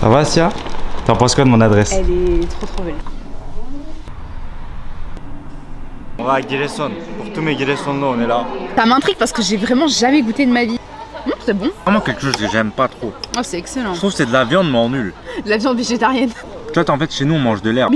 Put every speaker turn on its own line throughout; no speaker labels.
Ça va, Sia? T'en penses quoi de mon adresse?
Elle est trop belle.
On va à Giresun. Pour tous mes Giresunais, on est là.
Ça m'intrigue parce que j'ai vraiment jamais goûté de ma vie. C'est bon.
Vraiment quelque chose que j'aime pas trop.
Oh, c'est excellent.
Je trouve que c'est de la viande mais en nul.
De la viande végétarienne.
Tu vois, en fait, chez nous, on mange de l'herbe.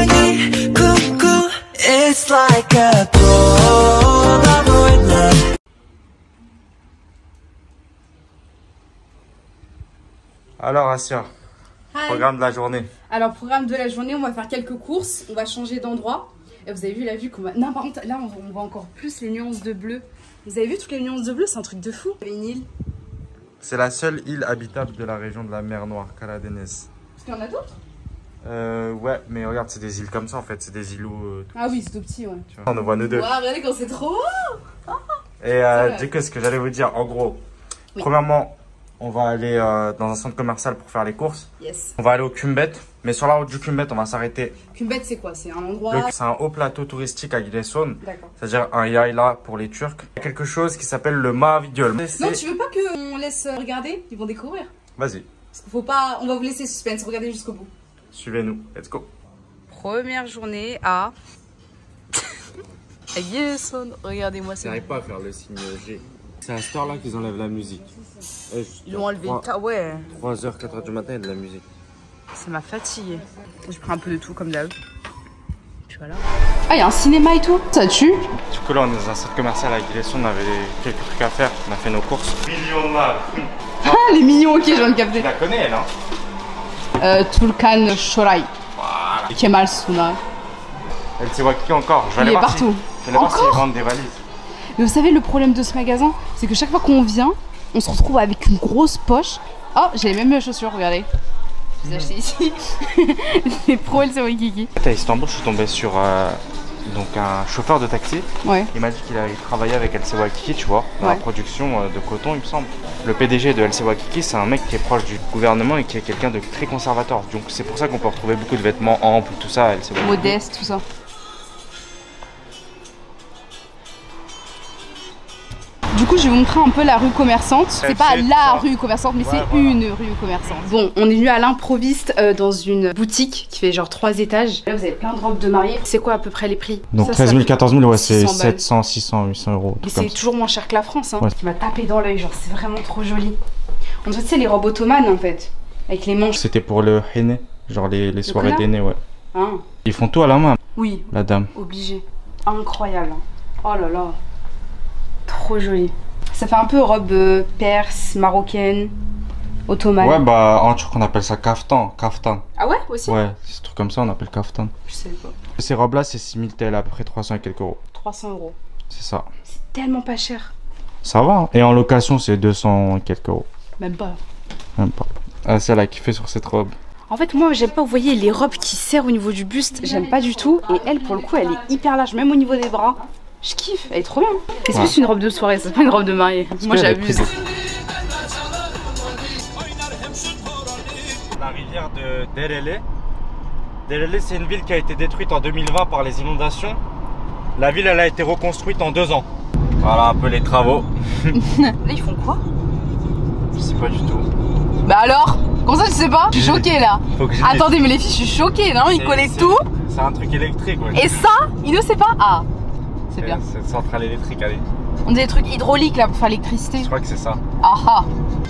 Alors, Asia, programme de la journée.
Alors, programme de la journée, on va faire quelques courses. On va changer d'endroit. Et vous avez vu la vue qu'on va... Non, par contre, là, on voit encore plus les nuances de bleu. Vous avez vu toutes les nuances de bleu? C'est un truc de fou. Il y a une île.
C'est la seule île habitable de la région de la mer Noire, Karadenez.
Est-ce qu'il y en a d'autres?
Ouais, mais regarde, c'est des îles comme ça en fait, c'est des îlots.
Ah oui, c'est tout petit, ouais.
Tu vois, on en voit nous deux.
Wow, regardez quand c'est trop beau.
Et du coup, ce que j'allais vous dire, en gros, oui. Premièrement, on va aller dans un centre commercial pour faire les courses. Yes. On va aller au Kumbet, mais sur la route du Kumbet, on va s'arrêter. Kumbet, c'est quoi? C'est un endroit. C'est un haut plateau touristique à Giresun. D'accord. C'est-à-dire un yayla pour les Turcs. Il y a quelque chose qui s'appelle le Mavi Göl.
Non, tu veux pas qu'on laisse regarder? Ils vont découvrir.
Vas-y.
Parce qu'il faut pas. On va vous laisser suspense, regardez jusqu'au bout.
Suivez-nous, let's go.
Première journée à Giresun. Regardez-moi ça.
J'arrive pas à faire le signe G. C'est à cette heure-là qu'ils enlèvent la musique.
Ils l'ont enlevé. Ouais.
3h, 4h du matin, il y a de la musique.
Ça m'a fatiguée. Je prends un peu de tout comme d'hab. Puis voilà. Ah, il y a un cinéma et tout. Ça tue.
Du coup, là, on est dans un centre commercial à Giresun. On avait quelques trucs à faire. On a fait nos courses.
Ah, les mignons, ok, je viens de capter.
Tu la connais, elle, hein?
Tulkan Shorai. Voilà. Kemal Sunal.
Elle sait qui encore. Je vais aller
voir
partout. Je vais aller voir s'ils vendent des valises.
Mais vous savez, le problème de ce magasin, c'est que chaque fois qu'on vient, on se retrouve avec une grosse poche. Oh, j'ai les mêmes chaussures, regardez. Je les ai achetées ici. C'est pro El Sewakiki.
À Istanbul, je suis tombé sur donc un chauffeur de taxi. Ouais. Il m'a dit qu'il avait travaillé avec El Sewakiki, tu vois, dans la production de coton, il me semble. Le PDG de El Sewakiki, c'est un mec qui est proche du gouvernement et qui est quelqu'un de très conservateur. Donc c'est pour ça qu'on peut retrouver beaucoup de vêtements amples, tout ça, El Sewakiki.
Modeste, tout ça. Du coup, je vais vous montrer un peu la rue commerçante. C'est pas la rue commerçante, mais c'est une rue commerçante. Bon, on est venu à l'improviste dans une boutique qui fait genre 3 étages. Là, vous avez plein de robes de mariée. C'est quoi à peu près les prix?
Donc 13 000, 14 000, ouais, c'est 700, 600, 800 euros.
Et c'est toujours moins cher que la France, hein. Qui m'a tapé dans l'œil, genre c'est vraiment trop joli. On dirait, tu sais, les robes ottomanes en fait, avec les manches.
C'était pour le henné, genre les soirées d'aînés, ouais.
Ah.
Ils font tout à la main.
Oui.
La dame.
Obligé. Incroyable. Oh là là. Trop joli. Ça fait un peu robe perse, marocaine, ottomane.
Ouais, bah en turc on appelle ça kaftan. Kaftan.
Ah ouais, aussi?
Ouais, c'est un truc comme ça, on appelle kaftan.
Je sais pas.
Ces robes là, c'est 6000 TL, à peu près 300 et quelques euros.
300 euros.
C'est ça.
C'est tellement pas cher.
Ça va, hein. Et en location, c'est 200 et quelques euros.
Même pas.
Même pas. Ah, c'est elle a kiffé sur cette robe.
En fait, moi, j'aime pas, vous voyez, les robes qui serrent au niveau du buste, j'aime pas du tout. Et elle, pour le coup, elle est hyper large, même au niveau des bras. Je kiffe, elle est trop bien. C'est plus une robe de soirée, c'est pas une robe de mariée. Moi, j'abuse.
La rivière de Derele. Derele, c'est une ville qui a été détruite en 2020 par les inondations. La ville, elle a été reconstruite en 2 ans. Voilà un peu les travaux.
Là, ils font quoi?
Je sais pas du tout.
Bah alors? Comment ça, tu sais pas? Je suis choquée là. Attendez, mais les filles, je suis choquée, non? Ils connaissent tout.
C'est un truc électrique, ouais.
Et ça, il ne sait pas? Ah, c'est bien.
C'est une centrale électrique, allez.
On dirait des trucs hydrauliques là pour faire l'électricité.
Je crois que c'est ça.
Ah ah.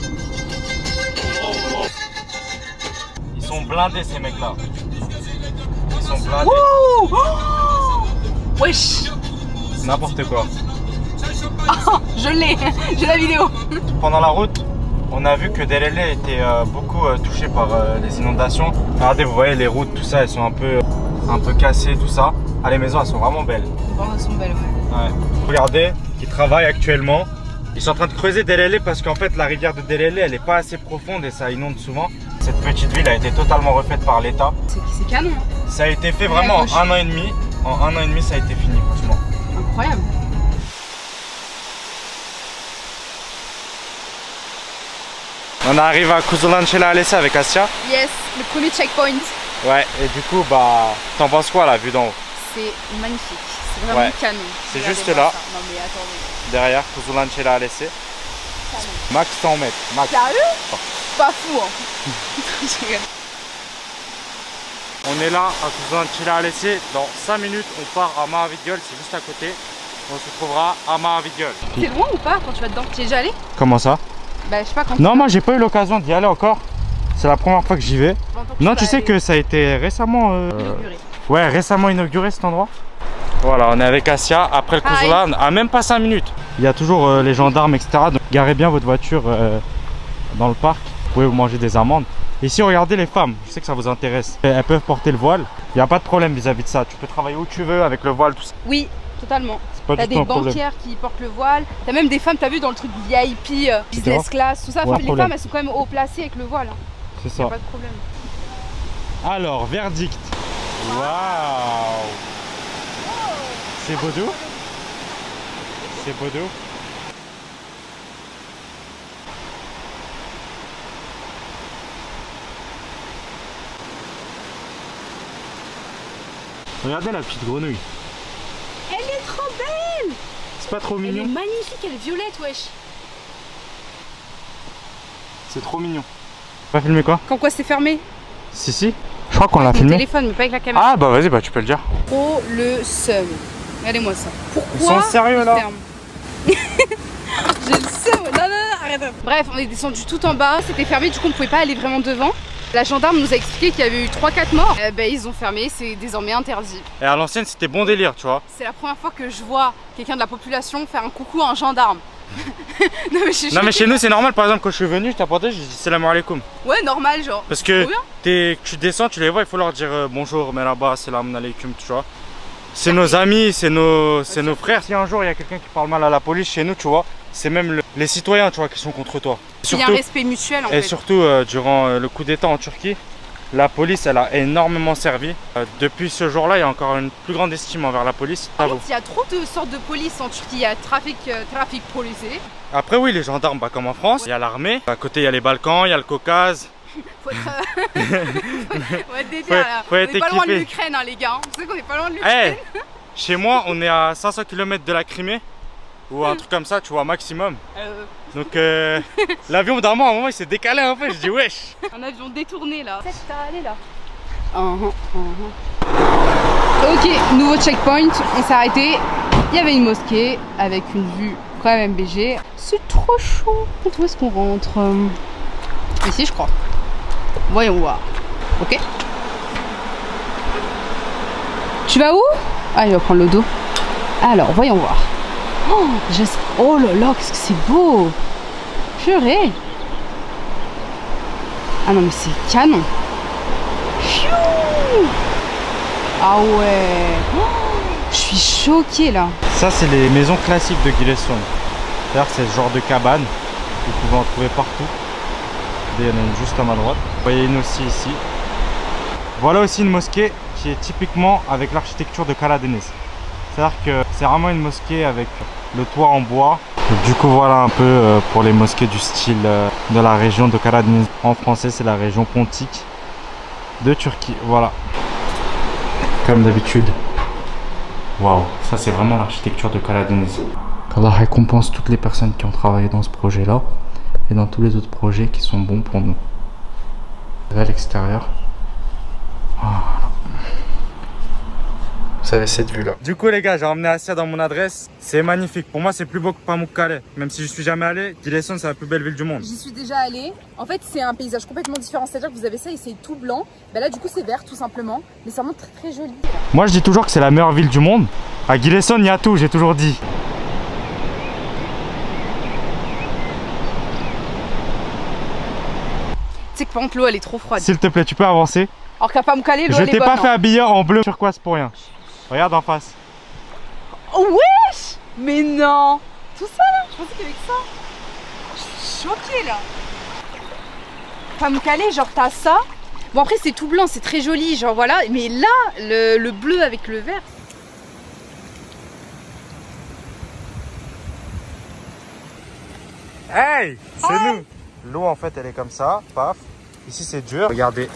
Ils sont blindés ces mecs là. Ils sont blindés.
Wouh! Oh, wesh!
N'importe quoi.
Oh, je l'ai, j'ai la vidéo.
Pendant la route, on a vu que Derele était beaucoup touché par les inondations. Regardez, vous voyez les routes, tout ça, elles sont un peu cassées, tout ça. Ah, les maisons, elles sont vraiment belles.
Elles sont belles, ouais.
Regardez, ils travaillent actuellement. Ils sont en train de creuser Derele parce qu'en fait, la rivière de Derele, elle n'est pas assez profonde et ça inonde souvent. Cette petite ville a été totalement refaite par l'État.
C'est canon.
Ça a été fait vraiment en 1 an et demi. En 1 an et demi, ça a été fini, franchement.
Incroyable.
On arrive à Kuzulan Şelalesi avec Asya.
Yes, le premier checkpoint.
Ouais, et du coup, bah, t'en penses quoi la vue d'en haut?
C'est magnifique, c'est vraiment canon.
C'est juste là,
non, mais attendez.
derrière Kuzulan Şelalesi. Max 100 mètres. Max.
Sérieux? pas fou, hein.
On est là à cause d'un chiller à laisser. Dans 5 minutes, on part à Mahavigol, c'est juste à côté. On se retrouvera à Mahavigol.
C'est loin ou pas quand tu vas dedans? Tu es déjà allé?
Comment ça?
Bah, je sais pas quand.
Non, moi j'ai pas eu l'occasion d'y aller encore. C'est la première fois que j'y vais. Non, tu sais que ça a été récemment inauguré. Ouais, récemment inauguré cet endroit. Voilà, on est avec Asia. Après le Kouzoula, à même pas 5 minutes. Il y a toujours les gendarmes, etc. Donc garez bien votre voiture dans le parc. Vous pouvez vous manger des amendes. Ici, regardez les femmes. Je sais que ça vous intéresse. Elles peuvent porter le voile. Il n'y a pas de problème vis-à-vis de ça. Tu peux travailler où tu veux avec le voile, tout ça.
Oui, totalement.
T'as
des banquières qui portent le voile. T'as même des femmes, t'as vu dans le truc VIP, business class, tout ça. Ouais, les femmes, elles sont quand même haut placées avec le voile. Hein.
C'est ça.
Pas de problème.
Alors, verdict. Waouh. C'est beau d'où? C'est beau d'où? Regardez la petite grenouille.
Elle est trop belle.
C'est pas trop mignon?
Elle est magnifique, elle est violette, wesh.
C'est trop mignon. Tu vas filmer quoi?
Quand quoi c'est fermé?
Si. Je crois qu'on l'a filmé.
Téléphone, mais pas avec la caméra.
Ah bah vas-y, bah tu peux le dire.
Oh le seum. Regardez-moi ça. Pourquoi?
Ils sont sérieux là?
J'ai le seum. Non, arrête. Bref, on est descendu tout en bas. C'était fermé, du coup on pouvait pas aller vraiment devant. La gendarme nous a expliqué qu'il y avait eu 3-4 morts. Ils ont fermé, c'est désormais interdit.
Et à l'ancienne, c'était bon délire, tu vois.
C'est la première fois que je vois quelqu'un de la population faire un coucou à un gendarme.
non mais chez nous c'est normal, par exemple quand je suis venu, je t'ai apporté, je dis salam alaikum.
Ouais, normal genre.
Parce que tu descends, tu les vois, il faut leur dire bonjour, merhaba, salam alaikum, tu vois. C'est nos amis, c'est nos frères. Si un jour il y a quelqu'un qui parle mal à la police chez nous, tu vois, c'est même les citoyens, tu vois, qui sont contre toi.
Il y a un respect mutuel en fait.
Et surtout durant le coup d'état en Turquie, la police elle a énormément servi. Depuis ce jour-là, il y a encore une plus grande estime envers la police.
En fait, il y a trop de sortes de police en Turquie. Il y a trafic policier.
Après oui, les gendarmes, bah, comme en France, il y a l'armée. À côté, il y a les Balkans, il y a le Caucase.
Faut être déter là. On est pas loin de l'Ukraine hein, les gars. Vous savez qu'on est pas loin de l'Ukraine.
Chez moi, on est à 500 km de la Crimée. Ou un truc comme ça, tu vois, maximum. Donc l'avion d'un moment, à un moment, il s'est décalé un peu. Je dis wesh.
Un avion détourné là. C'est allé là. Ok, nouveau checkpoint. On s'est arrêté. Il y avait une mosquée avec une vue quand même MBG. C'est trop chaud. Où est-ce qu'on rentre? Ici, je crois. Voyons voir. Ok. Tu vas où? Ah, il va prendre le dos. Alors, voyons voir. Oh là là, qu'est-ce que c'est beau! Purée! Ah non, mais c'est canon! Ah ouais! Je suis choquée là!
Ça, c'est les maisons classiques de Giresun. C'est-à-dire c'est ce genre de cabane. Vous pouvez en trouver partout. Il y en a une juste à ma droite. Vous voyez une aussi ici. Voilà aussi une mosquée qui est typiquement avec l'architecture de Karadeniz. C'est-à-dire que c'est vraiment une mosquée avec le toit en bois. Et du coup voilà un peu pour les mosquées du style de la région de Karadeniz. En français c'est la région pontique de Turquie. Voilà. Comme d'habitude. Waouh, ça c'est vraiment l'architecture de Karadeniz. Allah récompense toutes les personnes qui ont travaillé dans ce projet là et dans tous les autres projets qui sont bons pour nous. À l'extérieur. Voilà. Vous avez cette vue là. Du coup les gars, j'ai emmené Asia dans mon adresse. C'est magnifique. Pour moi c'est plus beau que Pamukkale. Même si je suis jamais allé, Giresun c'est la plus belle ville du monde.
J'y suis déjà allée. En fait c'est un paysage complètement différent. C'est-à-dire que vous avez ça et c'est tout blanc. Ben là du coup c'est vert tout simplement. Mais ça montre très très joli.
Moi je dis toujours que c'est la meilleure ville du monde. À Giresun il y a tout, j'ai toujours dit.
Tu sais que par contre l'eau elle est trop froide.
S'il te plaît, tu peux avancer.
Alors qu'à Pamukkale, l'eau
je t'ai pas fait habiller en bleu turquoise pour rien. Regarde en face.
Oh wesh! Mais non! Tout ça là? Je pensais qu'avec ça. Je suis choquée là. Pamukkale, genre t'as ça. Bon après c'est tout blanc, c'est très joli, genre voilà. Mais là, le bleu avec le vert.
Hey! C'est nous! L'eau en fait elle est comme ça, paf. Ici c'est dur. Regardez.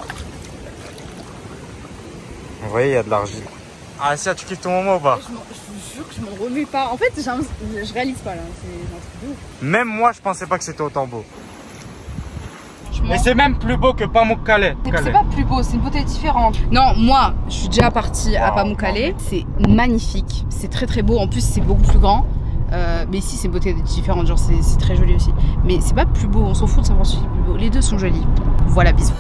Vous voyez, il y a de l'argile. Ah, ça, tu kiffes ton moment ou pas?
Je vous jure que je m'en remets pas. En fait, je réalise pas là. C'est un truc de ouf.
Même moi, je pensais pas que c'était autant beau.
franchement.
Et c'est même plus beau que Pamukkale.
C'est pas plus beau, c'est une beauté différente. Non, moi, je suis déjà partie à Pamukkale. C'est magnifique, c'est très très beau. En plus, c'est beaucoup plus grand. Mais ici, c'est une beauté différente. Genre, c'est très joli aussi. Mais c'est pas plus beau, on s'en fout de savoir si c'est plus beau. Les deux sont jolis. Voilà, bisous.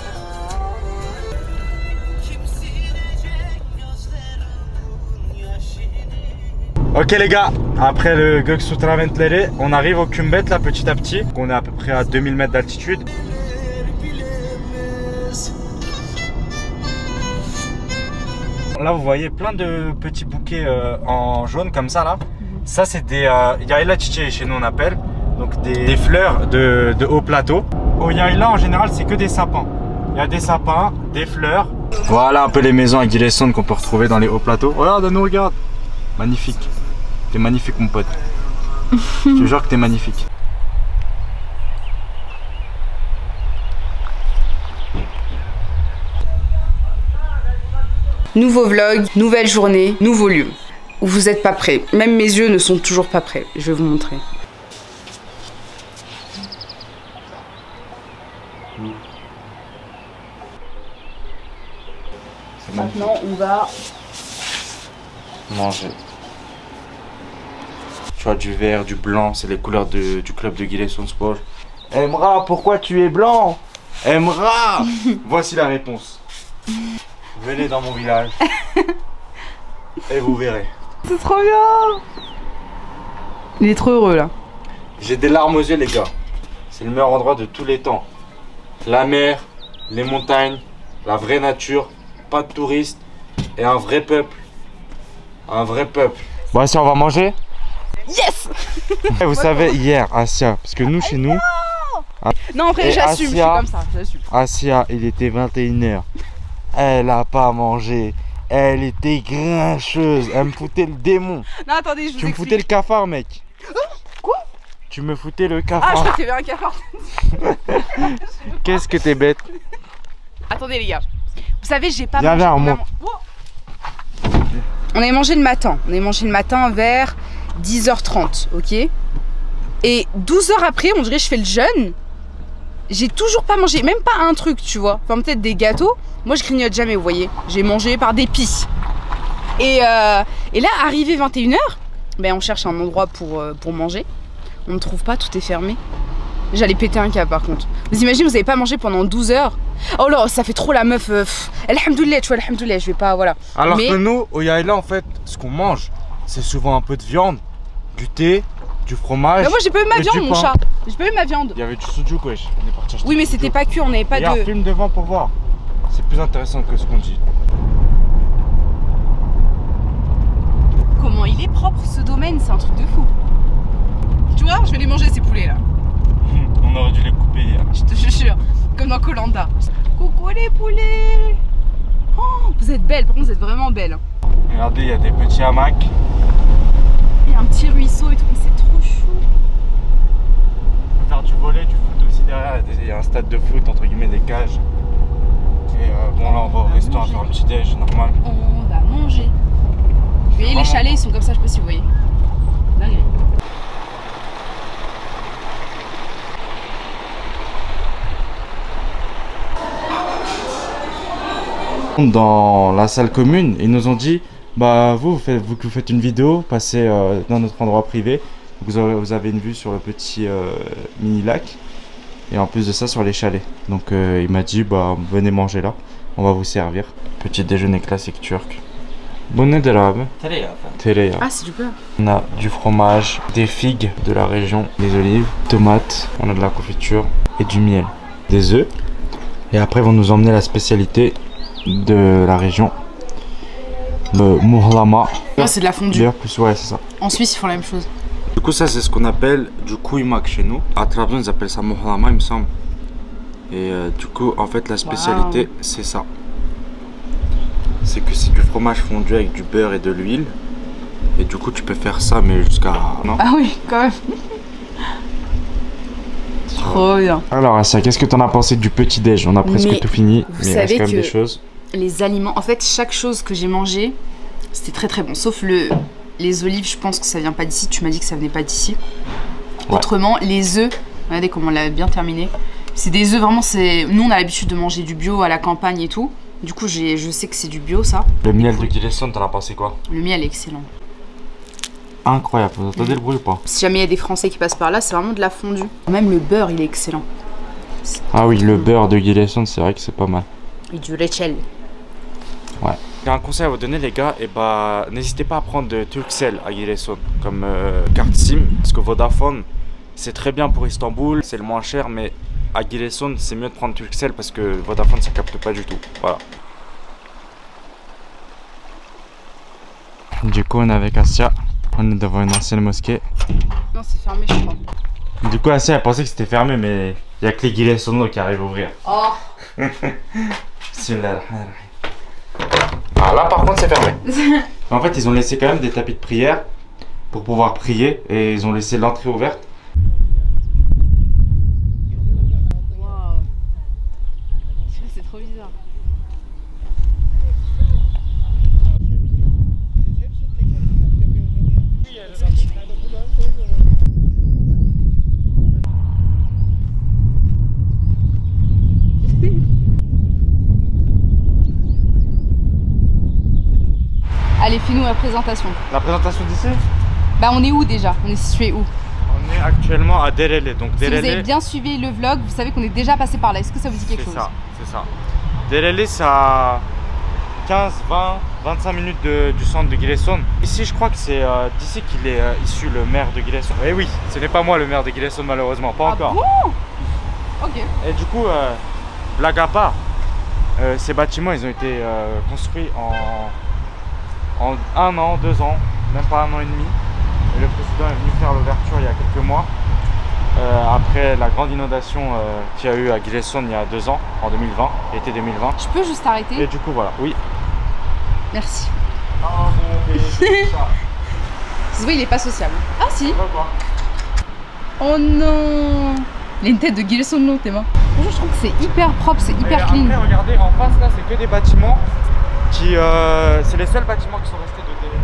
Ok les gars, après le Göksutra Ventleri, on arrive au Kümbet là petit à petit. On est à peu près à 2000 mètres d'altitude. Là vous voyez plein de petits bouquets en jaune comme ça là. Ça c'est des Yaila Chiche chez nous on appelle. Donc des fleurs de haut plateau. Au Yaila en général c'est que des sapins. Il y a des sapins, des fleurs. Voilà un peu les maisons à Giresun qu'on peut retrouver dans les hauts plateaux. Regarde, nous regarde. Magnifique. T'es magnifique mon pote. Je te jure que t'es magnifique.
Nouveau vlog, nouvelle journée, nouveau lieu. Vous n'êtes pas prêts. Même mes yeux ne sont toujours pas prêts. Je vais vous montrer. Maintenant, on va
manger. Tu vois, du vert, du blanc, c'est les couleurs du club de Giresunspor. Emra, pourquoi tu es blanc? Emra. Voici la réponse. Venez dans mon village et vous verrez.
C'est trop bien. Il est trop heureux là.
J'ai des larmes aux yeux les gars. C'est le meilleur endroit de tous les temps. La mer, les montagnes, la vraie nature, pas de touristes et un vrai peuple. Un vrai peuple. Bon Assia, on va manger?
Yes.
Vous savez hier Assia, parce que nous chez nous...
Non après j'assume, je suis comme ça, j'assume.
Assia, il était 21 h. Elle a pas mangé. Elle était grincheuse. Elle me foutait le démon.
Non attendez, je vous
Tu me foutais le cafard mec.
Quoi?
Tu me foutais le cafard.
Ah je crois qu'il y avait un cafard.
Qu'est-ce que t'es bête.
Attendez les gars. Vous savez j'ai pas
mangé. Viens,
on avait mangé le matin. On avait mangé le matin vers 10h30, ok? Et 12 heures après, on dirait que je fais le jeûne. J'ai toujours pas mangé, même pas un truc, tu vois. Enfin, peut-être des gâteaux. Moi, je grignote jamais, vous voyez. J'ai mangé par dépit. Et là, arrivé 21 h, ben, on cherche un endroit pour manger. On ne trouve pas, tout est fermé. J'allais péter un câble par contre. Vous imaginez, vous avez pas mangé pendant 12 heures. Oh là, ça fait trop la meuf. Alhamdoulilah, tu vois, alhamdoulilah, je vais pas, voilà.
Alors que nous, au Yaila, en fait, ce qu'on mange, c'est souvent un peu de viande, du thé, du fromage.
Mais moi, j'ai pas eu ma viande, mon chat. J'ai pas eu ma viande.
Il y avait du sujuk, wesh. On est parti acheter.
Oui, mais c'était pas cuit, on n'avait pas
de. Filme devant pour voir. C'est plus intéressant que ce qu'on dit.
Comment il est propre ce domaine, c'est un truc de fou. Tu vois, je vais les manger ces poulets là.
On aurait dû les couper hier.
Je te jure, comme dans Koh-Lanta. Coucou les poulets. Oh, vous êtes belles, par contre vous êtes vraiment belles.
Regardez, il y a des petits hamacs.
Il y a un petit ruisseau et tout, c'est trop chou.
On peut faire du volley, du foot aussi derrière. Il y a un stade de foot, entre guillemets, des cages. Et bon, là on va au restaurant faire un petit déj, normal.
On va manger. Vous voyez, les chalets ils sont comme ça, je sais pas si vous voyez. Dingue.
Dans la salle commune, ils nous ont dit bah vous faites une vidéo, passez dans notre endroit privé, vous avez une vue sur le petit mini lac et en plus de ça sur les chalets. Donc il m'a dit bah venez manger là, on va vous servir. Petit déjeuner classique turc. Bonne d'arabe. Tereya.
Ah c'est du beurre.
On a du fromage, des figues de la région, des olives, tomates, on a de la confiture et du miel, des œufs. Et après ils vont nous emmener la spécialité de la région, le muhlama.
Ah, c'est de la fondue.
Plus, ouais, c'est ça.
En Suisse, ils font la même chose.
Du coup, ça, c'est ce qu'on appelle du kuymak chez nous. À Trabzon, ils appellent ça muhlama, il me semble. Et du coup, en fait, la spécialité, c'est ça. C'est que c'est du fromage fondu avec du beurre et de l'huile. Et du coup, tu peux faire ça, mais jusqu'à. Non?
Ah oui, quand même. Trop bien.
Alors Assia, qu'est-ce que t'en as pensé du petit déj? On a presque tout fini,
mais il reste quand même des choses. Les aliments, en fait chaque chose que j'ai mangé, c'était très très bon. Sauf les olives, je pense que ça vient pas d'ici. Tu m'as dit que ça venait pas d'ici. Ouais. Autrement, les œufs, regardez comment on l'a bien terminé. C'est des œufs, vraiment, nous on a l'habitude de manger du bio à la campagne et tout. Du coup, je sais que c'est du bio, ça.
Le miel de Giresun, t'en as pensé quoi?
Le miel est excellent.
Incroyable, vous entendez le bruit ou pas?
Si jamais il y a des Français qui passent par là, c'est vraiment de la fondue. Même le beurre, il est excellent.
Ah oui, le beurre de Giresun, c'est vrai que c'est pas mal.
Et du rechel.
Ouais. J'ai un conseil à vous donner, les gars, et bah n'hésitez pas à prendre de Turkcell à Giresun comme carte SIM, parce que Vodafone, c'est très bien pour Istanbul, c'est le moins cher, mais à Giresun, c'est mieux de prendre Turkcell parce que Vodafone, ça capte pas du tout. Voilà. Du coup, on est avec Asya. On est devant une ancienne mosquée.
Non, c'est fermé, je crois.
Du coup, Asya, elle pensait que c'était fermé, mais il y a que les Giresun'o qui arrivent à ouvrir.
Oh.
Ah, là, par contre, c'est fermé. En fait, ils ont laissé quand même des tapis de prière pour pouvoir prier et ils ont laissé l'entrée ouverte.
Waouh. C'est trop bizarre. Allez, fais-nous la présentation.
La présentation d'ici?
Bah on est où déjà? On est situé où?
On est actuellement à Dereli. Donc
si
Dereli...
vous avez bien suivi le vlog, vous savez qu'on est déjà passé par là. Est-ce que ça vous dit quelque chose?
C'est ça. Dereli, c'est à 15, 20, 25 minutes du centre de Giresun. Ici, je crois que c'est d'ici qu'il est issu le maire de Giresun. Et oui, ce n'est pas moi le maire de Giresun, malheureusement, pas encore.
Bon, ok.
Et du coup, blague à part, ces bâtiments, ils ont été construits en 1 an, 2 ans, même pas 1 an et demi. Et le président est venu faire l'ouverture il y a quelques mois, après la grande inondation qu'il y a eu à Giresun il y a 2 ans, en 2020, été 2020.
Je peux juste arrêter?
Et du coup, voilà, oui.
Merci.
Oh mon bébé, ça.
Ça se voit, il est pas sociable. Ah si. Oh non. Il a une tête de Giresun non, tes mains. Bonjour, je trouve que c'est hyper propre, c'est hyper clean.
Après, regardez, en face là, c'est que des bâtiments qui... c'est les seuls bâtiments qui sont restés de Dereli.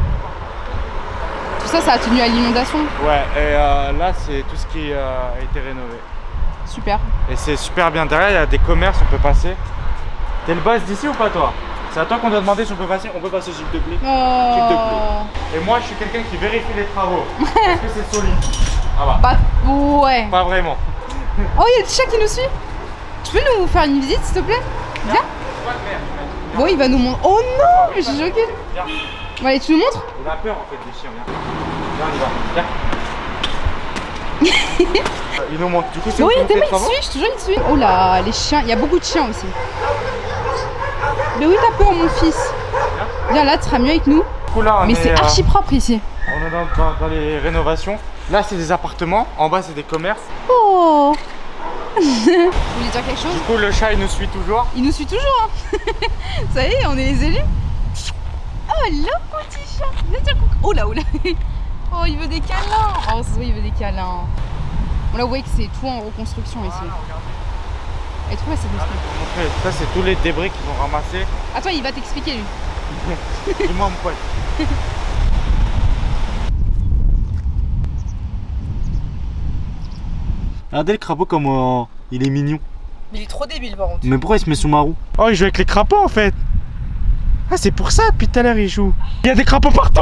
Tout ça, ça a tenu à l'inondation?
Ouais, et là, c'est tout ce qui a été rénové.
Super.
Et c'est super bien. Derrière, il y a des commerces, on peut passer. T'es le boss d'ici ou pas, toi? C'est à toi qu'on doit demander si on peut passer. On peut passer, s'il te plaît.
Oh.
S'il te plaît. Et moi, je suis quelqu'un qui vérifie les travaux. Est-ce que c'est solide? Ah bah.
Bah, ouais.
Pas vraiment.
Oh, il y a le chat qui nous suit. Tu peux nous faire une visite, s'il te plaît? Viens. Bon, il va nous montrer. Oh non, mais je suis choquée.
Viens.
Bon, allez, tu nous montres?
Il a peur en fait des chiens. Viens, on y va. Viens. Il nous montre. Du coup, c'est
oui, t'es il suit, je te jure, il suit. Oh là, les chiens. Il y a beaucoup de chiens aussi. Mais oui, t'as peur, mon fils. Viens là, tu seras mieux avec nous.
Là,
mais c'est archi propre ici.
On est dans les rénovations. Là, c'est des appartements. En bas, c'est des commerces.
Oh. Vous voulez dire quelque chose?
Du coup, le chat, il nous suit toujours.
Il nous suit toujours, hein. Ça y est, on est les élus. Oh, le petit chat. Viens dire coucou. Oh là, oh là. Oh, il veut des câlins. Oh, c'est vrai, il veut des câlins. On là, vous voyez que c'est tout en reconstruction ici. Et trouve cette mosquée.
Ça, c'est tous les débris qu'ils ont ramassés.
Attends, il va t'expliquer, lui.
Dis-moi, mon pote. Regardez le crapaud comme il est mignon.
Mais il est trop débile par contre.
Mais pourquoi il se met sous ma roue? Oh, il joue avec les crapauds en fait. Ah, c'est pour ça depuis tout à l'heure il joue. Il y a des crapauds partout.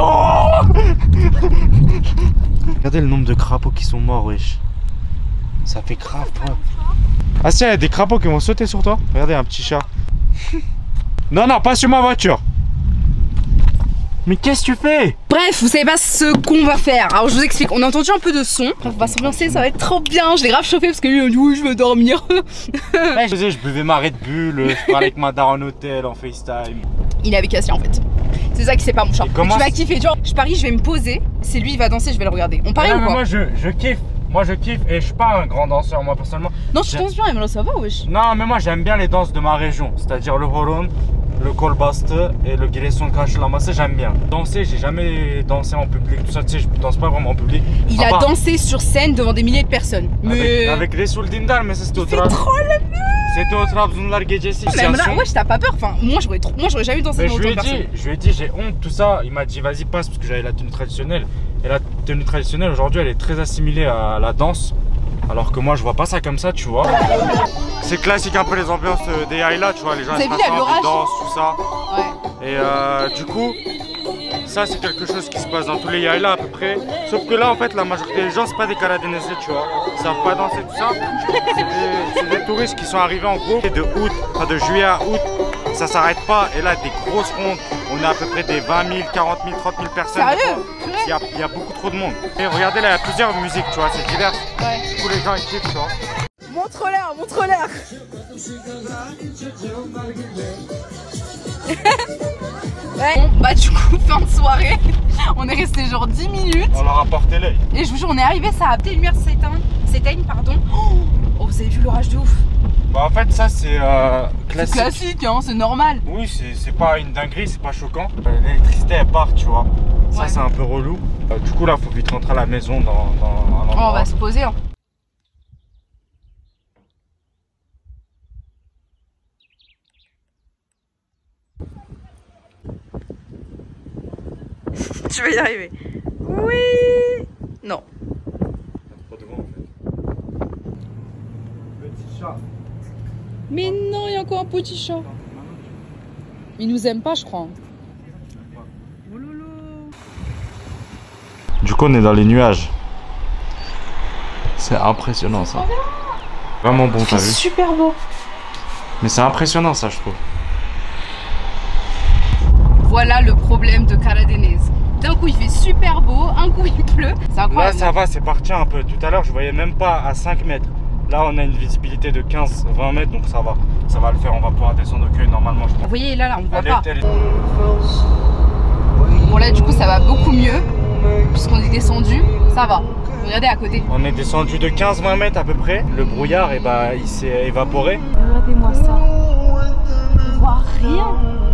Regardez le nombre de crapauds qui sont morts, wesh. Ça fait grave peur. Ah si, il y a des crapauds qui vont sauter sur toi. Regardez, un petit chat. Non, non, pas sur ma voiture. Mais qu'est-ce que tu fais?
Bref, vous savez pas ce qu'on va faire. Alors je vous explique, on a entendu un peu de son. On va s'ambiancer, ça va être trop bien. Je l'ai grave chauffé parce que lui il a dit oui, je veux dormir.
Ouais, je buvais ma Red Bull, je parlais avec ma daronne en hôtel en FaceTime.
Il est avec Assia en fait. C'est ça qui c'est pas mon chat. Tu vas kiffer, genre je parie, je vais me poser. C'est lui, il va danser, je vais le regarder. On parie ou quoi?
Moi je kiffe. Moi je kiffe et je suis pas un grand danseur moi personnellement.
Non, tu danses bien, mais là ça va wesh.
Non, mais moi j'aime bien les danses de ma région, c'est-à-dire le horon, le kolbastı et le Giresun karşılaması, j'aime bien. Danser, j'ai jamais dansé en public, tout ça, tu sais, je danse pas vraiment en public.
Il a dansé sur scène devant des milliers de personnes. Mais...
Avec Resul Dindar, mais ça c'était au
Trabzon. C'est trop le mieux.
C'était au Trabzonlar gecesi.
Mais là, ouais, t'as pas peur, enfin, moi j'aurais jamais dansé devant autant de personnes.
Je lui ai dit, j'ai honte, tout ça. Il m'a dit, vas-y, passe, parce que j'avais la tenue traditionnelle. Et la tenue traditionnelle, aujourd'hui, elle est très assimilée à la danse. Alors que moi je vois pas ça comme ça, tu vois. C'est classique un peu les ambiances des Yaïla, tu vois, les gens ils dansent, tout ça. Ouais. Et du coup, ça c'est quelque chose qui se passe dans tous les Yaïla à peu près. Sauf que là en fait la majorité des gens c'est pas des Caradenais, tu vois. Ils savent pas danser tout ça. C'est des touristes qui sont arrivés en groupe de août, enfin de juillet à août. Ça s'arrête pas et là des grosses rondes. On est à peu près des 20 000, 40 000, 30 000 personnes.
Sérieux?
Il y a beaucoup trop de monde. Et regardez là, il y a plusieurs musiques, tu vois, c'est divers. Ouais. Du coup les gens ils kiffent, tu vois.
Montre-leur, montre-leur. Ouais. Bon, bah du coup, fin de soirée, on est resté genre 10 minutes.
On leur a porté l'œil.
Et je vous jure, on est arrivé, ça a les lumières s'éteignent, pardon. Oh, vous avez vu l'orage de ouf.
Bah en fait ça c'est classique.
C'est classique, hein, c'est normal.
Oui, c'est pas une dinguerie, c'est pas choquant. L'électricité elle part, tu vois. Ça ouais. C'est un peu relou. Du coup là, faut vite rentrer à la maison dans un endroit.
On va se poser. Hein. Tu vas y arriver. Oui. Non.
Trop devant en fait. Petit chat.
Mais non, il y a encore un petit chat. Il nous aime pas, je crois.
Du coup, on est dans les nuages. C'est impressionnant ça. Vraiment bon, t'as vu?
C'est super beau.
Mais c'est impressionnant ça, je trouve.
Voilà le problème de Caradenais. D'un coup il fait super beau, un coup il pleut. C'est incroyable.
Là ça va, c'est parti un peu. Tout à l'heure je voyais même pas à 5 mètres. Là on a une visibilité de 15-20 mètres donc ça va. Ça va le faire, on va pouvoir descendre au cueil normalement je pense.
Vous voyez là on voit pas. Bon là du coup ça va beaucoup mieux. Puisqu'on est descendu, ça va. Regardez à côté.
On est descendu de 15-20 mètres à peu près. Le brouillard et bah, il s'est évaporé.
Regardez-moi ça. On voit rien.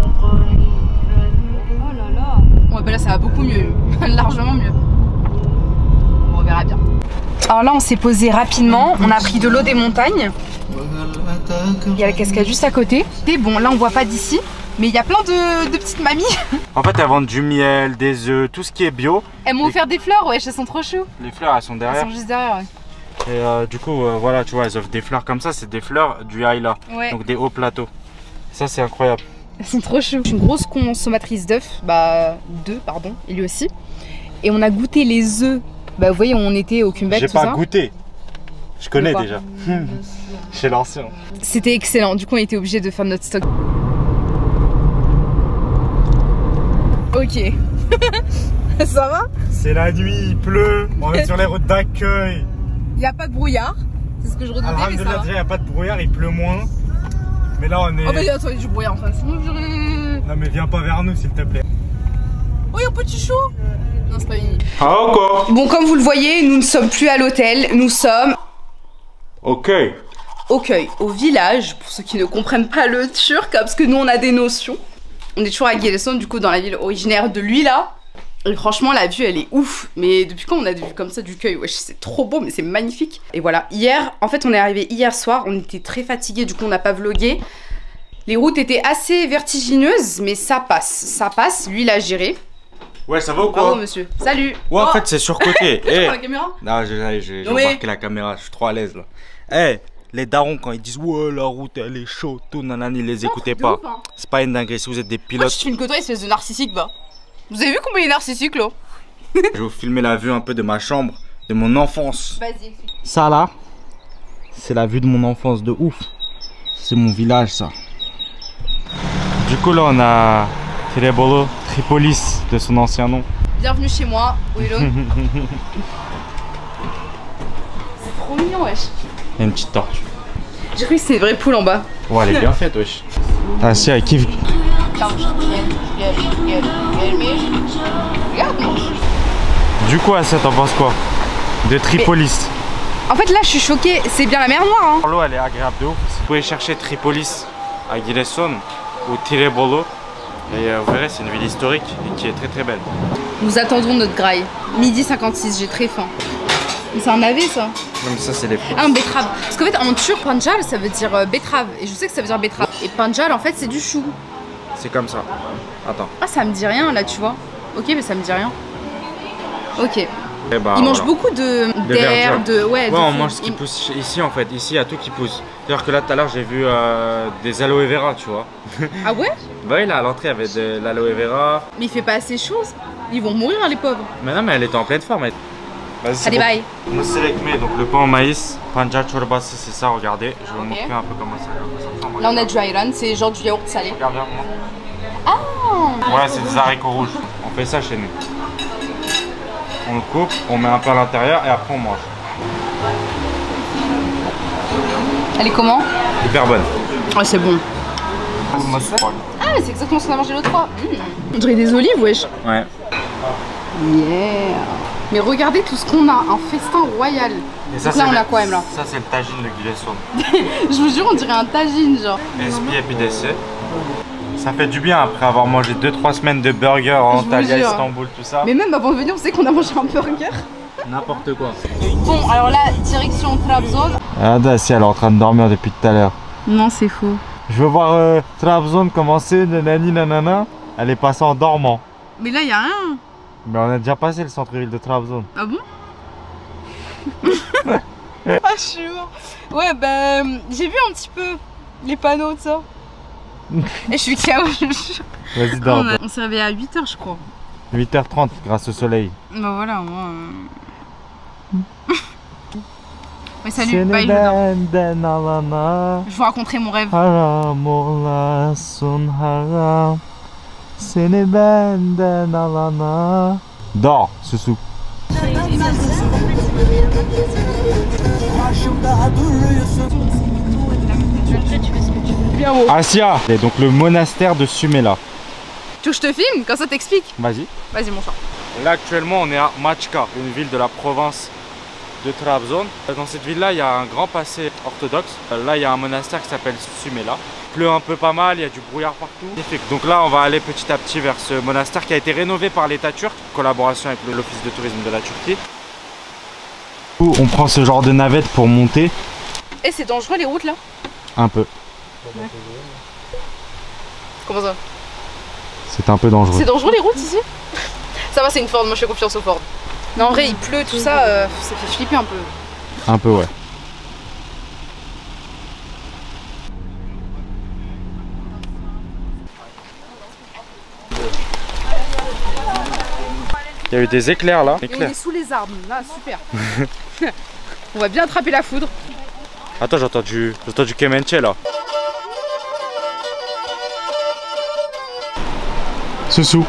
Ouais bah là ça va beaucoup mieux, largement mieux. Bon, on verra bien. Alors là on s'est posé rapidement, on a pris de l'eau des montagnes. Il y a la cascade juste à côté. Et bon là on voit pas d'ici, mais il y a plein de petites mamies.
En fait elles vendent du miel, des œufs, tout ce qui est bio.
Elles m'ont offert des fleurs, ouais, elles sont trop choues.
Les fleurs elles sont derrière.
Elles sont juste derrière, ouais.
Et du coup voilà tu vois elles offrent des fleurs comme ça, c'est des fleurs du Yaïla, ouais. Donc des hauts plateaux. Ça c'est incroyable.
Elles sont trop choues. Je suis une grosse consommatrice d'œufs, bah d'œufs pardon, et lui aussi. Et on a goûté les œufs. Bah vous voyez on était au Cumbet.
J'ai pas goûté. Je connais déjà. Chez l'ancien.
C'était excellent. Du coup on était obligé de faire notre stock. Ok. Ça va? C'est
la nuit, il pleut. On est sur les routes d'accueil.
Il n'y a pas de brouillard. C'est ce que je redoutais.
Alors, déjà il n'y a pas de brouillard, il pleut moins. Mais là on est...
Oh mais attends, il y a du brouillard en face.
Non mais viens pas vers nous s'il te plaît.
Oh il y a un petit chaud. Non c'est pas fini.
Ah encore.
Bon comme vous le voyez, nous ne sommes plus à l'hôtel, nous sommes...
Au cueil.
Au cueil, au village, pour ceux qui ne comprennent pas le turc, parce que nous on a des notions. On est toujours à Giresun, du coup dans la ville originaire de lui là. Et franchement la vue elle est ouf. Mais depuis quand on a des vues comme ça du cueil? Wesh c'est trop beau mais c'est magnifique. Et voilà, hier, en fait on est arrivé hier soir, on était très fatigués, du coup on n'a pas vlogué. Les routes étaient assez vertigineuses mais ça passe, lui il a géré.
Ouais ça va ou quoi?
Bravo monsieur, salut.
Ouais en fait c'est surcoté.
Hey. La caméra?
Non j'ai embarqué la caméra, je suis trop à l'aise là. Eh hey, les darons quand ils disent ouais la route elle est chaude, tout nanani, les écoutez pas. Hein. C'est pas une dinguerie si vous êtes des pilotes.
Moi je filme que toi espèce de narcissique va. Vous avez vu combien il est narcissique là?
Je vais vous filmer la vue un peu de ma chambre, de mon enfance.
Vas-y.
Ça là, c'est la vue de mon enfance de ouf. C'est mon village ça. Du coup là on a Tirebolu, Tripolis de son ancien nom.
Bienvenue chez moi, Willow. C'est trop mignon wesh.
Il y a une petite tortue.
J'ai cru que c'était une vraie poule en bas.
Ouais elle est bien faite wesh. Ah si elle kiffe. Du coup Assa t'en penses quoi? De Tripolis.
En fait là je suis choquée, c'est bien la mer Noire hein.
L'eau elle est agréable de ouf. Vous pouvez chercher Tripolis à Giresun ou Tirebolu. Et vous verrez c'est une ville historique et qui est très très belle.
Nous attendons notre graille. Midi 56, j'ai très faim. Mais c'est un navet ça?
Non mais ça c'est les fruits.
Ah un betterave. Parce qu'en fait en turc panjal ça veut dire betterave. Et je sais que ça veut dire betterave. Et panjal en fait c'est du chou.
C'est comme ça. Attends.
Ah ça me dit rien là tu vois. Ok mais ça me dit rien. Ok.
Bah,
ils mangent beaucoup d'herbe,
ouais, on mange ce qui pousse ici en fait. Ici, il y a tout qui pousse. C'est-à-dire que là, tout à l'heure, j'ai vu des aloe vera, tu vois.
Ah ouais?
Bah oui, là, à l'entrée, il y avait de l'aloe vera.
Mais il fait pas assez chaud. Ils vont mourir, les pauvres.
Mais non, mais elle était en pleine forme.
Allez, bye.
Donc le pain au maïs, panja chorbasi, c'est ça, regardez. Je vais vous montrer un peu comment ça ressemble.
Là, on a du ayran, c'est genre du yaourt salé.
Regarde bien, moi.
Ah!
Ouais, c'est des haricots rouges. On fait ça chez nous. On le coupe, on met un peu à l'intérieur et après on mange.
Elle est comment?
Hyper bonne.
Ah, c'est bon. Ah, mais c'est exactement ce qu'on a mangé l'autre fois. On dirait des olives, wesh.
Ouais.
Yeah. Mais regardez tout ce qu'on a, un festin royal. Et ça, donc là, on a quoi même là?
Ça, c'est le tagine de Giresun.
Je vous jure, on dirait un tagine, genre.
Esprit épidécé. Ça fait du bien après avoir mangé 2-3 semaines de burger en Antalya, Istanbul, tout ça.
Mais même avant de venir, on sait qu'on a mangé un burger.
N'importe quoi.
Bon, alors là, direction Trabzon.
Ada, si elle est en train de dormir depuis tout à l'heure.
Non, c'est faux.
Je veux voir Trabzon commencer, nanani nanana. Elle est passée en dormant.
Mais là, il n'y a rien.
Mais on a déjà passé le centre-ville de Trabzon.
Ah bon? Ah, je suis mort. Ouais, bah, j'ai vu un petit peu les panneaux de ça. Et je suis KO.
Vas-y, dors.
On s'est réveillé à 8h, je crois.
8h30 grâce au soleil.
Bah voilà, moi. Ouais, salut, bye, je vous raconterai mon rêve.
Dors, Soussou. Asia. Et donc le monastère de Sumela.
Tu veux que je te filme? Comme ça t'explique?
Vas-y.
Vas-y mon chat.
Là actuellement on est à Maçka, une ville de la province de Trabzon. Dans cette ville là il y a un grand passé orthodoxe. Là il y a un monastère qui s'appelle Sumela. Il pleut un peu pas mal, il y a du brouillard partout. Donc là on va aller petit à petit vers ce monastère qui a été rénové par l'État turc, en collaboration avec l'Office de tourisme de la Turquie. On prend ce genre de navette pour monter.
Et c'est dangereux les routes là?
Un peu.
Ouais. Comment ça?
C'est un peu dangereux.
C'est dangereux les routes ici? Ça va, c'est une Ford, moi je fais confiance aux Ford. Non, en vrai, il pleut, tout ça, ça fait flipper un peu.
Un peu, ouais. Il y a eu des éclairs là.
Et on est sous les arbres, là, super. On va bien attraper la foudre.
Attends, j'entends du kemenche là. Soussou.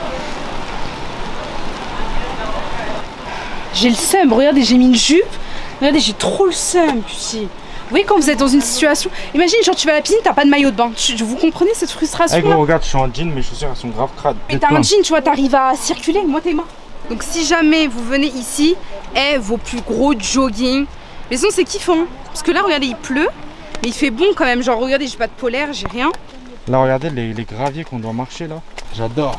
J'ai le seum, regardez, j'ai mis une jupe. Regardez, j'ai trop le seum, putain. Vous voyez quand vous êtes dans une situation... Imagine, genre tu vas à la piscine, t'as pas de maillot de bain. Vous comprenez cette frustration là?
Hey, gros, regarde, je suis en jean, mes chaussures elles sont grave crades.
Mais t'as un jean, tu vois, t'arrives à circuler, moi t'es mort. Donc si jamais vous venez ici, vos plus gros jogging. Mais sinon c'est kiffant. Parce que là, regardez, il pleut. Mais il fait bon quand même, genre regardez, j'ai pas de polaire, j'ai rien.
Là, regardez les graviers qu'on doit marcher là. J'adore.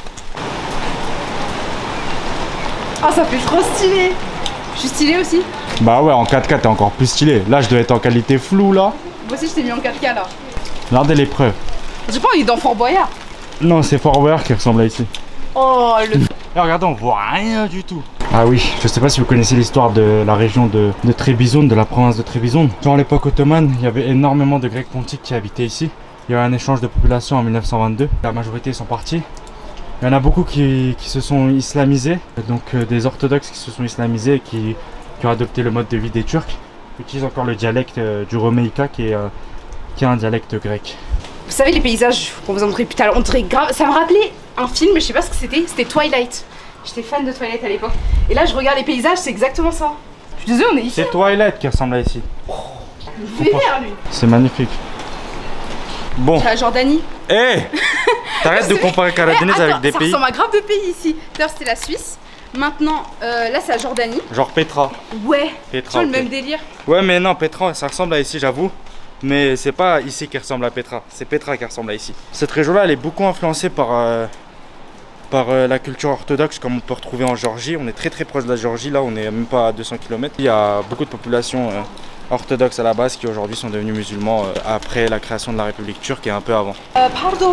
Ah, ça fait trop stylé. Je suis stylé aussi.
Bah ouais, en 4K t'es encore plus stylé. Là, je dois être en qualité floue là.
Moi aussi, je t'ai mis en 4K là.
Regardez l'épreuve.
J'ai pas envie dans Fort Boyard.
Non, c'est Fort Boyard qui ressemble à ici.
Oh, le...
Là, regardez, on voit rien du tout. Ah oui, je sais pas si vous connaissez l'histoire de la région de Trébizonde, de la province de Trébizonde. Genre à l'époque ottomane, il y avait énormément de Grecs pontiques qui habitaient ici. Il y a eu un échange de population en 1922. La majorité sont partis. Il y en a beaucoup qui se sont islamisés, donc des orthodoxes qui se sont islamisés et qui ont adopté le mode de vie des Turcs. Ils utilisent encore le dialecte du roméika qui est un dialecte grec.
Vous savez les paysages qu'on vous a montré putain, on dirait grave, ça me rappelait un film mais je sais pas ce que c'était Twilight. J'étais fan de Twilight à l'époque. Et là je regarde les paysages, c'est exactement ça. Je suis désolée, on est ici.
C'est Twilight qui ressemble à ici.
Oh, il fait vert lui.
C'est magnifique. Bon.
C'est la Jordanie.
Eh hey, t'arrêtes de comparer Karadeniz avec des pays.
Ça ressemble à grave de pays ici. D'ailleurs c'était la Suisse. Maintenant, là c'est la Jordanie.
Genre Petra.
Ouais.
Petra.
Tu vois le même délire.
Ouais mais non, Petra ça ressemble à ici j'avoue. Mais c'est pas ici qui ressemble à Petra. C'est Petra qui ressemble à ici. Cette région là elle est beaucoup influencée par la culture orthodoxe comme on peut retrouver en Géorgie. On est très proche de la Géorgie là, on est même pas à 200 km. Il y a beaucoup de populations orthodoxes à la base qui aujourd'hui sont devenus musulmans après la création de la République turque et un peu avant.
Pardon.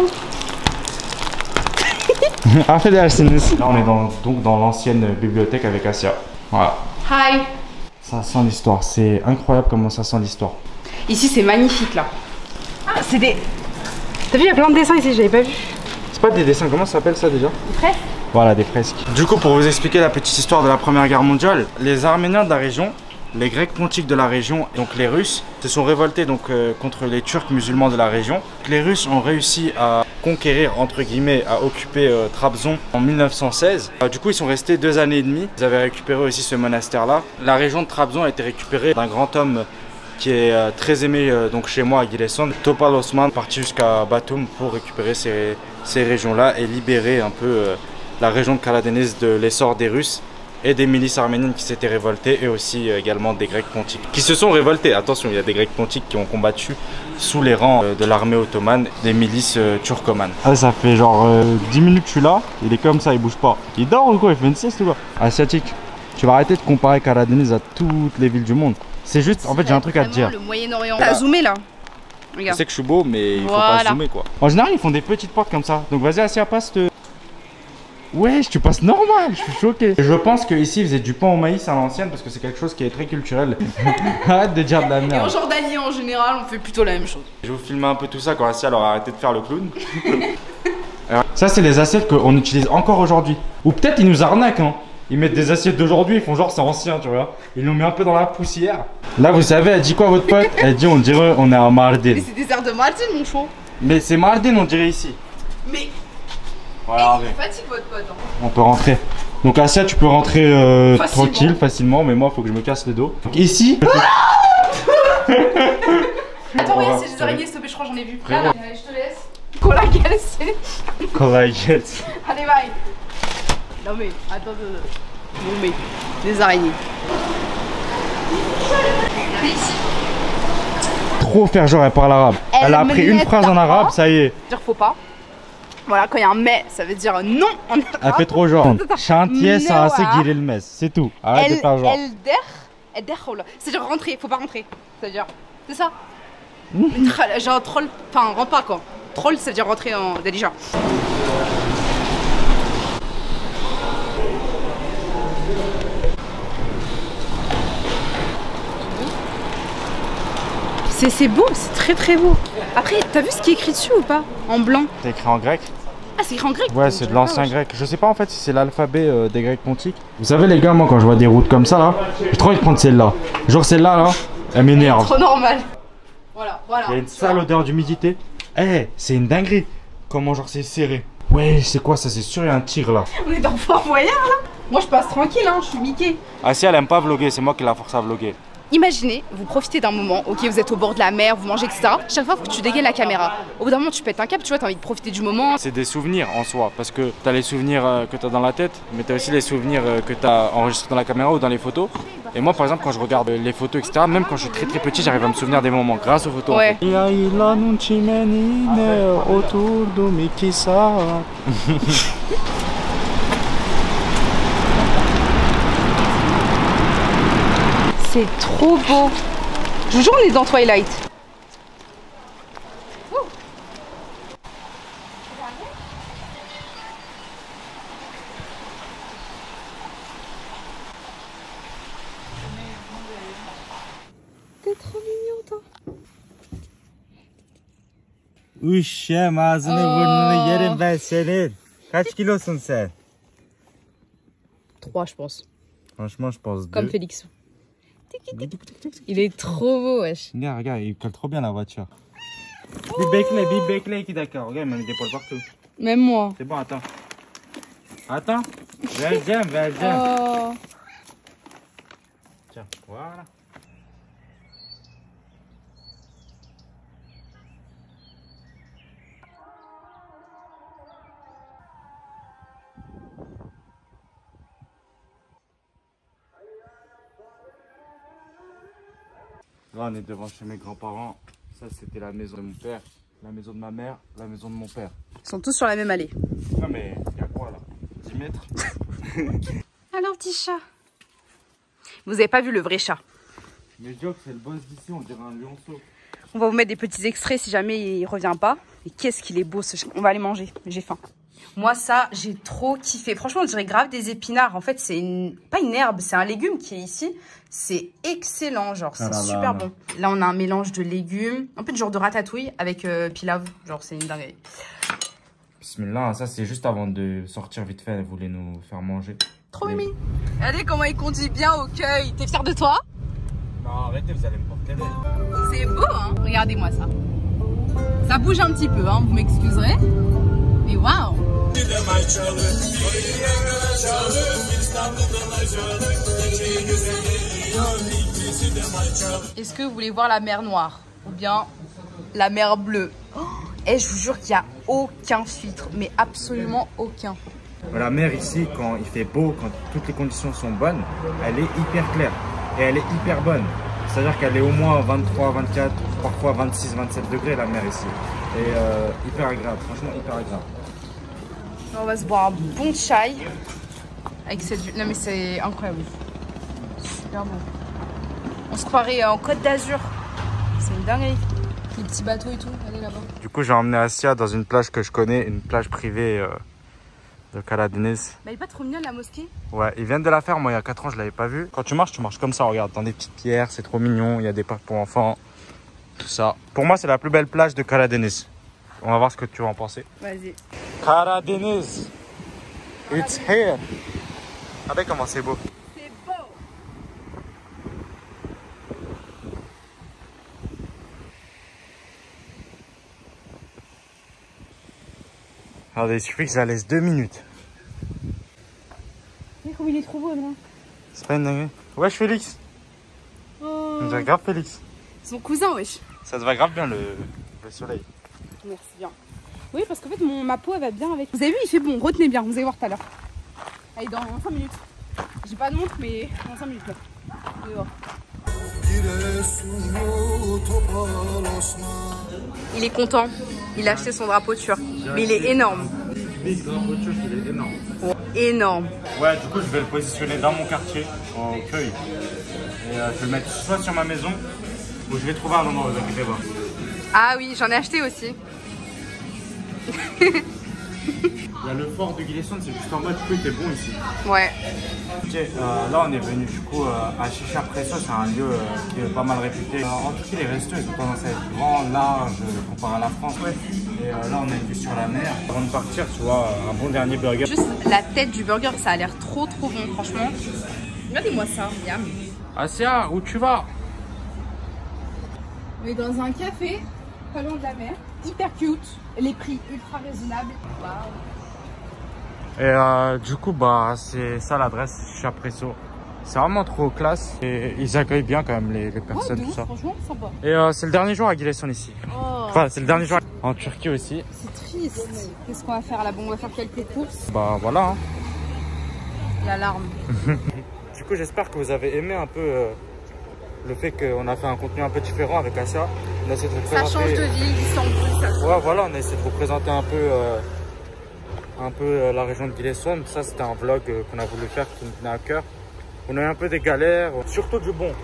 Là on est donc dans l'ancienne bibliothèque avec Asia. Voilà.
Hi.
Ça sent l'histoire, c'est incroyable comment ça sent l'histoire.
Ici c'est magnifique là. Ah, c'est des... T'as vu, il y a plein de dessins ici, j'avais pas vu.
C'est pas des dessins, comment ça s'appelle ça déjà?
Des fresques.
Voilà, des fresques. Du coup, pour vous expliquer la petite histoire de la Première Guerre mondiale, les Arméniens de la région, les Grecs pontiques de la région, donc les Russes, se sont révoltés donc, contre les Turcs musulmans de la région. Les Russes ont réussi à conquérir, entre guillemets, à occuper Trabzon en 1916. Du coup, ils sont restés 2 années et demie. Ils avaient récupéré aussi ce monastère-là. La région de Trabzon a été récupérée d'un grand homme qui est très aimé donc chez moi à Giresun. Topal Osman, parti jusqu'à Batum pour récupérer ces régions-là et libérer un peu la région de Karadeniz de l'essor des Russes et des milices arméniennes qui s'étaient révoltées et aussi également des Grecs pontiques qui se sont révoltés. Attention, il y a des Grecs pontiques qui ont combattu sous les rangs de l'armée ottomane, des milices turcomanes. Ah, ça fait genre 10 minutes que je suis là, il est comme ça, il bouge pas. Il dort ou quoi? Il fait une sieste ou quoi? Asiatique, tu vas arrêter de comparer Karadeniz à toutes les villes du monde. C'est juste, en fait, j'ai un truc à te dire.
Le Moyen-Orient. T'as zoomé là? Regarde.
Je sais que je suis beau, mais il faut pas zoomer quoi. En général, ils font des petites portes comme ça. Donc vas-y, Asia, passe. Wesh, tu passes normal, je suis choqué. Je pense qu'ici, ils faisaient du pain au maïs à l'ancienne parce que c'est quelque chose qui est très culturel. Arrête de dire de la merde.
Et en Jordanie, en général, on fait plutôt la même chose.
Je vais vous filmer un peu tout ça quand Asia aura arrêté de faire le clown. Ça, c'est les assiettes qu'on utilise encore aujourd'hui. Ou peut-être ils nous arnaquent, hein. Ils mettent des assiettes d'aujourd'hui, ils font genre c'est ancien, tu vois. Ils nous mettent un peu dans la poussière. Là, vous savez, elle dit quoi votre pote? Elle dit on dirait on est à Mardin.
Mais c'est des airs de Mardin, mon chou.
Mais c'est Mardin, on dirait ici.
Mais...
Voilà,
il fatigue votre pote. Hein.
On peut rentrer. Donc Asia, tu peux rentrer tranquille, facilement, mais moi, il faut que je me casse le dos. Donc ici...
Attends, regarde, c'est des araignées, s'il te plaît, je crois que j'en ai vu. Là, allez, je te laisse. Collagels, c'est...
Collagels.
Allez, bye. Non mais, attends. Non mais, des araignées.
Trop faire genre elle parle arabe. Elle a appris une phrase en arabe, ça y est.
Dire faut pas. Voilà, quand il y a un mais, ça veut dire non en arabe.
Elle fait trop genre. Chantier sans assez guirer le mes, c'est tout. Arrête de faire genre.
C'est genre rentrer, faut pas rentrer. Ça veut dire, c'est ça. Genre troll, enfin rentre pas quoi. Troll, ça veut dire rentrer en déjà. C'est beau, c'est très très beau. Après, t'as vu ce qui est écrit dessus ou pas? En blanc.
C'est écrit en grec?
Ah, c'est écrit en grec?
Ouais, c'est de l'ancien grec. Je sais pas en fait si c'est l'alphabet des Grecs pontiques. Vous savez les gars, moi quand je vois des routes comme ça là, j'ai trop envie de prendre celle-là. Genre celle-là là, elle m'énerve.
Trop normal. Voilà.
Il y a une sale odeur d'humidité. Eh, c'est une dinguerie. Comment genre c'est serré. Ouais, c'est quoi ça? C'est sûr il y a un tir là.
On est dans Fort Boyard là. Moi je passe tranquille, hein, je suis Mickey.
Ah si elle aime pas vlogger, c'est moi qui la force à vlogger.
Imaginez, vous profitez d'un moment, ok, vous êtes au bord de la mer, vous mangez, etc. Chaque fois, faut que tu dégaines la caméra. Au bout d'un moment, tu pètes un câble, tu vois, t'as envie de profiter du moment.
C'est des souvenirs en soi, parce que t'as les souvenirs que t'as dans la tête, mais t'as aussi les souvenirs que t'as enregistrés dans la caméra ou dans les photos. Et moi, par exemple, quand je regarde les photos, etc., même quand je suis très très petit, j'arrive à me souvenir des moments grâce aux photos.
Ouais. C'est trop beau. Je vous jure, on est dans Twilight. T'es trop mignon, toi.
Uşşem ağzını burnunu yerim ben senin. Kaç kilosun sen?
3, je pense.
Franchement, je pense 2.
Comme Félix. Il est trop beau, wesh.
Regarde, il colle trop bien la voiture. Bir bekle 2 dakika. Regarde, il m'a mis des poils partout.
Même moi.
C'est bon, attends. Attends. Vereceğim.
Oh.
Tiens, voilà. Là, on est devant chez mes grands-parents. Ça, c'était la maison de mon père, la maison de ma mère, la maison de mon père.
Ils sont tous sur la même allée.
Non, mais il y a quoi là? 10 mètres.
Alors, petit chat. Vous avez pas vu le vrai chat?
Mais Jock, c'est le boss d'ici, on dirait un lionceau.
On va vous mettre des petits extraits si jamais il revient pas. Et qu'est-ce qu'il est beau ce chat. On va aller manger, j'ai faim. Moi, ça, j'ai trop kiffé. Franchement, on dirait grave des épinards. En fait, c'est pas une herbe, c'est un légume qui est ici. C'est excellent, genre, c'est super bon. Là, on a un mélange de légumes. Un peu de genre de ratatouille avec pilav. Genre, c'est une dinguerie.
Bismillah, ça, c'est juste avant de sortir vite fait. Elle voulait nous faire manger.
Trop mimi. Regardez comment il conduit bien au cueil. T'es fier de toi?
Non, arrêtez, vous allez me porter.
C'est beau, hein? Regardez-moi ça. Ça bouge un petit peu, hein, vous m'excuserez. Mais waouh! Est-ce que vous voulez voir la mer Noire ou bien la mer Bleue? Et je vous jure qu'il n'y a aucun filtre, mais absolument aucun.
La mer ici, quand il fait beau, quand toutes les conditions sont bonnes, elle est hyper claire et elle est hyper bonne. C'est-à-dire qu'elle est au moins 23, 24, parfois 26, 27 degrés la mer ici. Et hyper agréable, franchement hyper agréable.
On va se boire un bon chai avec cette vue. Non mais c'est incroyable. Super beau. On se croirait en Côte d'Azur. C'est une dinguerie. Les petits bateaux et tout, allez là-bas.
Du coup, j'ai emmené Assia dans une plage que je connais, une plage privée de Cala Deniz.
Bah, elle est pas trop mignonne la mosquée?
Ouais, ils viennent de la faire, moi il y a 4 ans je l'avais pas vu. Quand tu marches comme ça, regarde, dans des petites pierres, c'est trop mignon, il y a des parcs pour enfants, tout ça. Pour moi, c'est la plus belle plage de Cala Deniz. On va voir ce que tu vas en penser.
Vas-y.
Cala Deniz, it's here. Regardez comment c'est beau.
C'est beau.
Regardez, il suffit que ça laisse 2 minutes.
Comme il est trop beau, non?
C'est pas une dinguerie. Wesh Félix.
Oh.
Ça te va grave Félix.
Son cousin, wesh.
Ça te va grave bien le soleil.
Merci bien. Oui, parce qu'en fait, ma peau, elle va bien avec. Vous avez vu, il fait bon. Retenez bien, vous allez voir tout à l'heure. Allez, dans 5 minutes. J'ai pas de montre, mais dans 5 minutes là. Vous allez voir. Il est content. Il a acheté son drapeau turc. Mais il est énorme.
Le drapeau turc, il est énorme.
Énorme.
Ouais, du coup, je vais le positionner dans mon quartier, au cueil. Et je vais le mettre soit sur ma maison, ou je vais trouver un endroit, vous inquiétez pas.
Ah oui, j'en ai acheté aussi.
Il y a le fort de Giresun, c'est juste en bas, du coup, il était bon ici.
Ouais.
Ok, là, on est venu du coup à Chicha Presso, c'est un lieu qui est pas mal réputé. En Turquie, les restos, ils ont tendance à être grands, larges, comparé à la France. Ouais. Et là, on a une vue sur la mer. Avant de partir, tu vois, un bon dernier burger.
Juste la tête du burger, ça a l'air trop bon, franchement. Regardez-moi ça, Yam.
Assia, où tu vas?
On est dans un café, pas loin de la mer. Hyper cute, les prix ultra raisonnables. Waouh.
Et du coup, bah, c'est ça l'adresse, Chicha Presso. C'est vraiment trop classe et ils accueillent bien quand même les personnes,
ouais,
tout ça.
Franchement, sympa.
Et c'est le dernier jour à Giresun ici.
Oh,
enfin, c'est le dernier jour en Turquie aussi.
C'est triste. Qu'est-ce qu'on va faire là? Bon, on va faire quelques courses.
Bah voilà. Hein.
L'alarme.
Du coup, j'espère que vous avez aimé un peu le fait qu'on a fait un contenu un peu différent avec Assia. On a essayé de vous présenter...
Ça change de ville, Istanbul.
Ouais, voilà, on a essayé de vous présenter un peu la région de Giresun. Ça, c'était un vlog qu'on a voulu faire, qui nous tenait à cœur. On a eu un peu des galères, surtout du bon.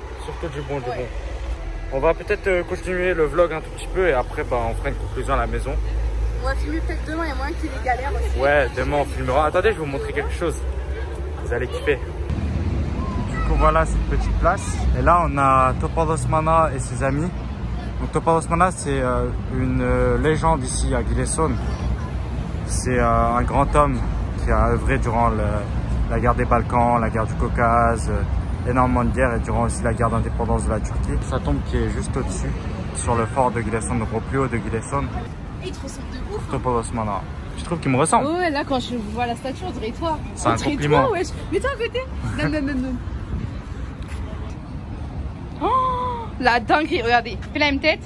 On va peut-être continuer le vlog un tout petit peu et après, bah, on fera une conclusion à la maison.
On va filmer peut-être demain, il y a moyen qu'il y ait des galères aussi.
Ouais, demain on filmera. Attendez, je vais vous montrer quelque chose. Vous allez kiffer. Du coup, voilà cette petite place. Et là, on a Topal Osmana et ses amis. Donc, Topal Osmana, c'est une légende ici à Giresun. C'est un grand homme qui a œuvré durant la guerre des Balkans, la guerre du Caucase, énormément de guerres et durant aussi la guerre d'indépendance de la Turquie. Sa tombe qui est juste au-dessus, sur le fort de Giresun, donc au plus haut de Giresun.
Et il te ressemble de ouf.
Topal Osmana. Je trouve qu'il me ressemble.
Ouais, là quand je vois la statue, on dirait toi.
C'est un compliment.
Toi, wesh. Mets-toi à côté. Non. Oh, la dinguerie, regardez. Fais la même tête.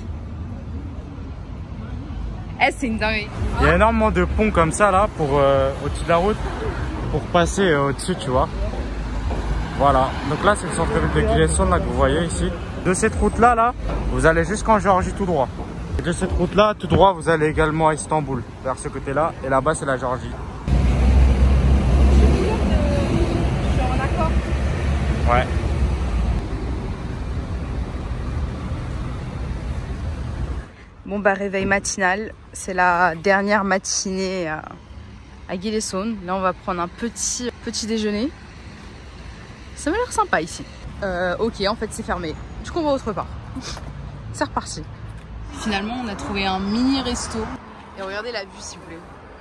Eh, c'est une dinguerie.
Il y a énormément de ponts comme ça là pour au-dessus de la route pour passer au-dessus, tu vois. Voilà. Donc là, c'est le centre-ville de Giresun là que vous voyez ici. De cette route là, vous allez jusqu'en Géorgie tout droit. Et de cette route là, tout droit, vous allez également à Istanbul, vers ce côté-là. Et là-bas, c'est la Géorgie.
Je suis en accord.
Ouais.
Bon bah réveil matinal, c'est la dernière matinée à Giresun. Là, on va prendre un petit déjeuner. Ça m'a l'air sympa ici. Ok, en fait, c'est fermé. Du coup, on va autre part. C'est reparti. Finalement, on a trouvé un mini resto. Et regardez la vue, s'il vous plaît.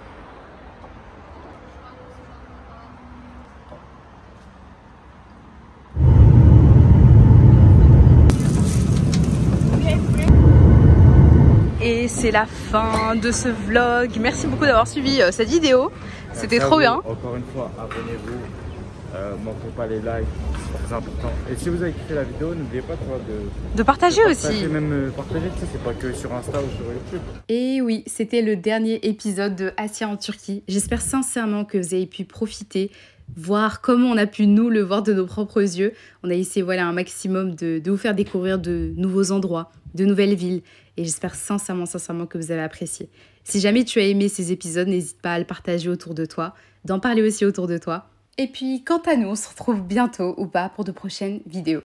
Et c'est la fin de ce vlog. Merci beaucoup d'avoir suivi cette vidéo. C'était trop bien.
Encore une fois, abonnez-vous. Manquez pas les likes, c'est très important. Et si vous avez kiffé la vidéo, n'oubliez pas de
partager aussi.
Même partager, c'est pas que sur Insta ou sur YouTube.
Et oui, c'était le dernier épisode de Assia en Turquie. J'espère sincèrement que vous avez pu profiter, voir comment on a pu nous le voir de nos propres yeux. On a essayé un maximum de vous faire découvrir de nouveaux endroits, de nouvelles villes. Et j'espère sincèrement que vous avez apprécié. Si jamais tu as aimé ces épisodes, n'hésite pas à le partager autour de toi, d'en parler aussi autour de toi. Et puis, quant à nous, on se retrouve bientôt ou pas pour de prochaines vidéos.